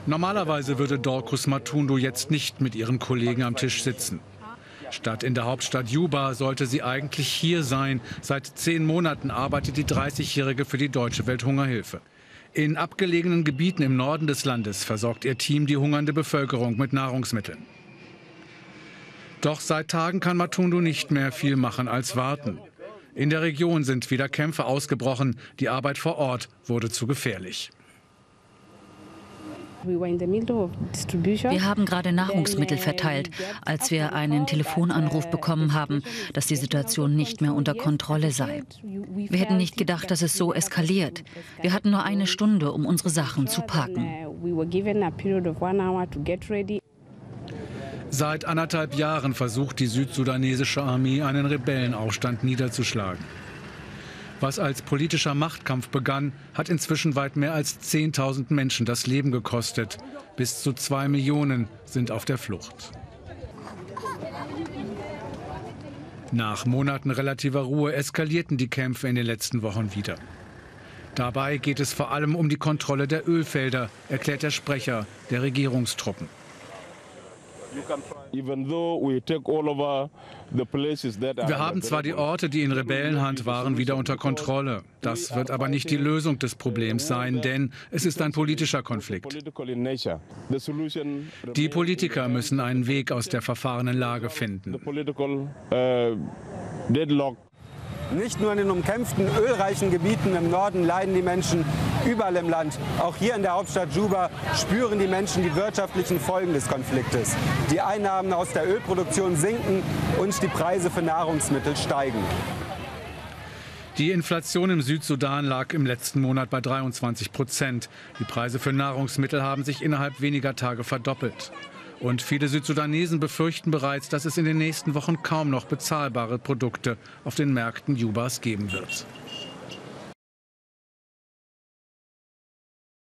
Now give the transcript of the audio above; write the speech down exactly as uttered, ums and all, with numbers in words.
Normalerweise würde Dorcus Matundu jetzt nicht mit ihren Kollegen am Tisch sitzen. Statt in der Hauptstadt Juba sollte sie eigentlich hier sein. Seit zehn Monaten arbeitet die dreißigjährige für die Deutsche Welthungerhilfe. In abgelegenen Gebieten im Norden des Landes versorgt ihr Team die hungernde Bevölkerung mit Nahrungsmitteln. Doch seit Tagen kann Matundu nicht mehr viel machen als warten. In der Region sind wieder Kämpfe ausgebrochen. Die Arbeit vor Ort wurde zu gefährlich. Wir haben gerade Nahrungsmittel verteilt, als wir einen Telefonanruf bekommen haben, dass die Situation nicht mehr unter Kontrolle sei. Wir hätten nicht gedacht, dass es so eskaliert. Wir hatten nur eine Stunde, um unsere Sachen zu packen. Seit anderthalb Jahren versucht die südsudanesische Armee, einen Rebellenaufstand niederzuschlagen. Was als politischer Machtkampf begann, hat inzwischen weit mehr als zehntausend Menschen das Leben gekostet. Bis zu zwei Millionen sind auf der Flucht. Nach Monaten relativer Ruhe eskalierten die Kämpfe in den letzten Wochen wieder. Dabei geht es vor allem um die Kontrolle der Ölfelder, erklärt der Sprecher der Regierungstruppen. Wir haben zwar die Orte, die in Rebellenhand waren, wieder unter Kontrolle. Das wird aber nicht die Lösung des Problems sein, denn es ist ein politischer Konflikt. Die Politiker müssen einen Weg aus der verfahrenen Lage finden. Nicht nur in den umkämpften, ölreichen Gebieten im Norden leiden die Menschen, überall im Land. Auch hier in der Hauptstadt Juba spüren die Menschen die wirtschaftlichen Folgen des Konfliktes. Die Einnahmen aus der Ölproduktion sinken und die Preise für Nahrungsmittel steigen. Die Inflation im Südsudan lag im letzten Monat bei dreiundzwanzig Prozent. Die Preise für Nahrungsmittel haben sich innerhalb weniger Tage verdoppelt. Und viele Südsudanesen befürchten bereits, dass es in den nächsten Wochen kaum noch bezahlbare Produkte auf den Märkten Jubas geben wird.